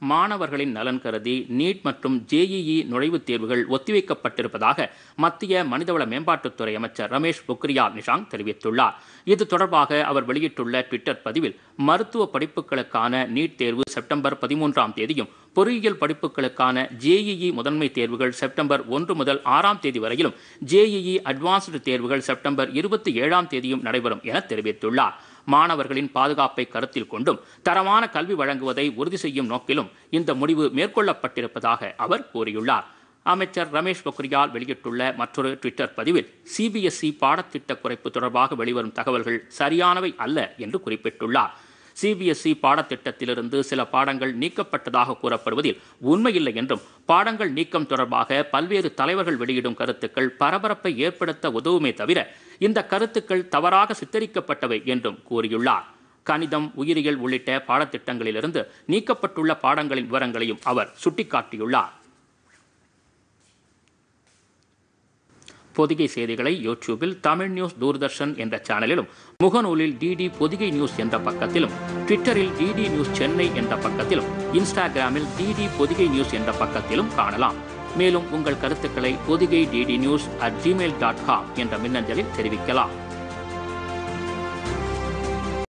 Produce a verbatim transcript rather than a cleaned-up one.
மாணவர்களின் நலன் கருதி நீட் மற்றும் ஜேஇஇ நுழைவுத் தேர்வுகள் ஒத்திவைக்கப்பட்டிருப்பதாக மத்திய மனிதவள மேம்பாட்டுத்துறை அமைச்சர் ரமேஷ் பொக்ரியால் நிஷாங்க் தெரிவித்துள்ளார். இது தொடர்பாக அவர் வெளியிட்டுள்ள ட்விட்டர் பதிவில், மருத்துவ படிப்புகளுக்கான நீட் தேர்வு செப்டம்பர் பதிமூன்றாம் தேதியும் பொறியியல் படிப்புகளுக்கான ஜேஇஇ முதன்மை தேர்வுகள் செப்டம்பர் ஒன்று முதல் ஆறாம் தேதி வரையிலும் ஜேஇஇ அட்வான்ஸ்டு தேர்வுகள் செப்டம்பர் இருபத்தி ஏழாம் தேதியும் நடைபெறும் என தெரிவித்துள்ளார். மாணவர்களின் பாதுகாப்பை கருத்தில் கொண்டும் தரமான கல்வி வழங்குவதை உறுதி செய்யும் நோக்கிலும் இந்த முடிவு மேற்கொள்ளப்பட்டிருப்பதாக அவர் கூறியுள்ளார். அமைச்சர் ரமேஷ் பொக்ரியால் வெளியிட்டுள்ள மற்றொரு ட்விட்டர் பதிவில், சிபிஎஸ்இ பாடத்திட்ட குறைப்பு தொடர்பாக வெளிவரும் தகவல்கள் சரியானவை அல்ல என்று குறிப்பிட்டுள்ளார். சிபிஎஸ்இ பாடத்திட்டத்திலிருந்து சில பாடங்கள் நீக்கப்பட்டதாக கூறப்படுவதில் உண்மையில்லை என்றும், பாடங்கள் நீக்கம் தொடர்பாக பல்வேறு தலைவர்கள் வெளியிடும் கருத்துக்கள் பரபரப்பை ஏற்படுத்த உதவுமே தவிர இந்த கருத்துக்கள் தவறாக சித்தரிக்கப்பட்டவை என்றும் கூறியுள்ளார். கணிதம், உயிரியல் உள்ளிட்ட பாடத்திட்டங்களிலிருந்து நீக்கப்பட்டுள்ள பாடங்களின் விவரங்களையும் அவர் சுட்டிக்காட்டியுள்ளார். பொதிகை செய்திகளை யூடியூபில் தமிழ் நியூஸ் தூர்தர்ஷன் என்ற சேனலிலும், முகநூலில் டிடி பொதிகை நியூஸ் என்ற பக்கத்திலும், ட்விட்டரில் டிடி நியூஸ் சென்னை என்ற பக்கத்திலும், இன்ஸ்டாகிராமில் டிடி பொதிகை நியூஸ் என்ற பக்கத்திலும் காணலாம். மேலும் உங்கள் கருத்துக்களை Podhigai DD news at Gmail dot com என்ற மின்னஞ்சலில் தெரிவிக்கலாம்.